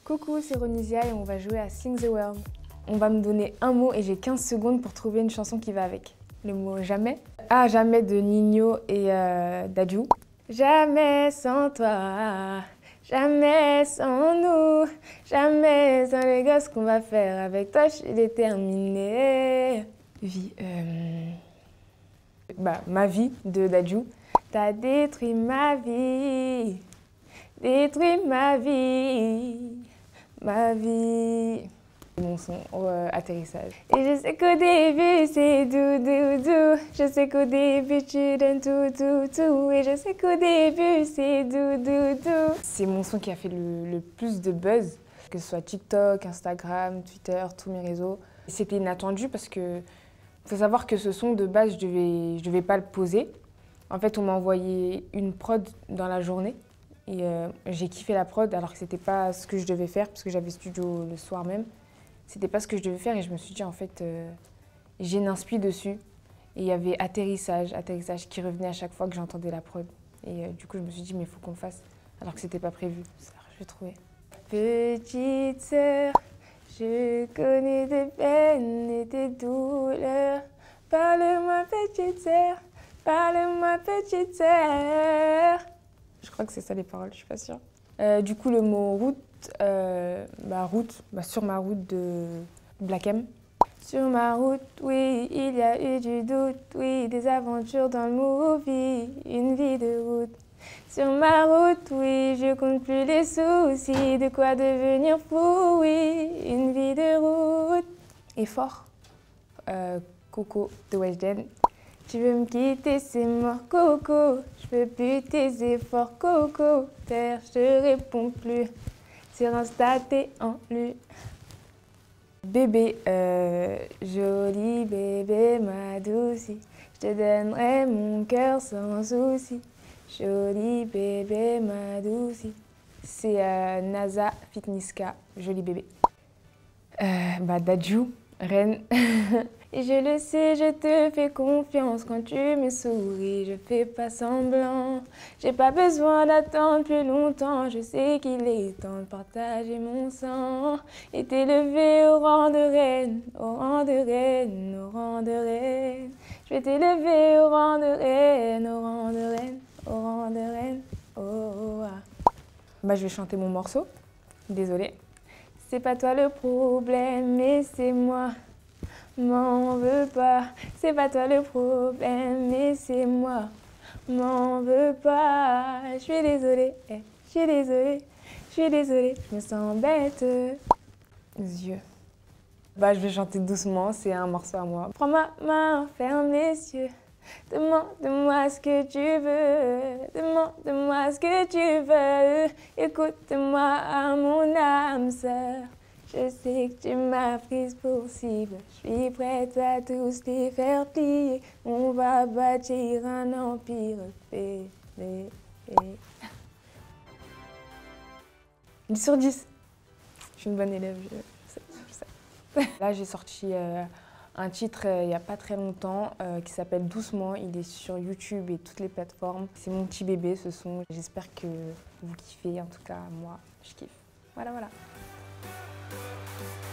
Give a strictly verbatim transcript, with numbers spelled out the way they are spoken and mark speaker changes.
Speaker 1: Coucou, c'est Ronisia et on va jouer à Sing the World. On va me donner un mot et j'ai quinze secondes pour trouver une chanson qui va avec. Le mot jamais. Ah, jamais de Nino et euh, Dadju. Jamais sans toi, jamais sans nous, jamais sans les gosses qu'on va faire avec toi, je suis déterminée. Vie, euh... bah, ma vie de Dadju. T'as détruit ma vie, détruit ma vie, ma vie. Mon son euh, atterrissage. Et je sais qu'au début c'est doux, doux, doux. Je sais qu'au début tu donnes tout, tout, tout. Et je sais qu'au début c'est doux, doux, doux. C'est mon son qui a fait le, le plus de buzz, que ce soit TikTok, Instagram, Twitter, tous mes réseaux. C'était inattendu parce que faut savoir que ce son de base je devais, je devais pas le poser. En fait, on m'a envoyé une prod dans la journée. Et euh, j'ai kiffé la prod alors que c'était pas ce que je devais faire parce que j'avais studio le soir même. C'était pas ce que je devais faire et je me suis dit en fait euh, j'ai une inspi dessus. Et il y avait atterrissage, atterrissage qui revenait à chaque fois que j'entendais la prod. Et euh, du coup je me suis dit mais il faut qu'on le fasse alors que c'était pas prévu. Alors, je vais trouver. Petite sœur, je connais tes peines et tes douleurs. Parle-moi petite sœur, parle-moi petite sœur. Je crois que c'est ça les paroles, je suis pas sûre. Euh, du coup le mot route, euh, bah, route, bah, sur ma route de Black M. Sur ma route, oui, il y a eu du doute, oui, des aventures dans le movie, une vie de route. Sur ma route, oui, je compte plus les soucis, de quoi devenir fou, oui, une vie de route. Et fort, euh, Coco de Weshden. Tu veux me quitter, c'est mort, Coco. Je veux plus tes efforts, Coco. Terre, je te réponds plus. Sur Insta, t'es en lu. Bébé, euh, joli bébé, ma doucie. Je te donnerai mon cœur sans souci. Joli bébé, ma doucie. C'est euh, NASA Fitniska, joli bébé. Euh, bah, Dadju, reine. Et je le sais, je te fais confiance quand tu me souris, je fais pas semblant. J'ai pas besoin d'attendre plus longtemps, je sais qu'il est temps de partager mon sang. Et t'élever au rang de reine, au rang de reine, au rang de reine. Je vais t'élever au rang de reine, au rang de reine, au rang de reine, oh, oh, ah. Bah, je vais chanter mon morceau, désolée. C'est pas toi le problème, mais c'est moi. M'en veux pas, c'est pas toi le problème, mais c'est moi. M'en veux pas, je suis désolée, je suis désolée, je suis désolée, je me sens bête. Yeux. Bah, je vais chanter doucement, c'est un morceau à moi. Prends ma main, ferme les yeux. Demande-moi ce que tu veux, demande-moi ce que tu veux. Écoute-moi, mon âme sœur. Je sais que tu m'as prise pour cible, je suis prête à tous les faire plier. On va bâtir un empire, bébé. dix sur dix. Je suis une bonne élève, je sais. Je sais. Là, j'ai sorti euh, un titre euh, il n'y a pas très longtemps euh, qui s'appelle Doucement. Il est sur YouTube et toutes les plateformes. C'est mon petit bébé, ce son. J'espère que vous kiffez. En tout cas, moi, je kiffe. Voilà, voilà.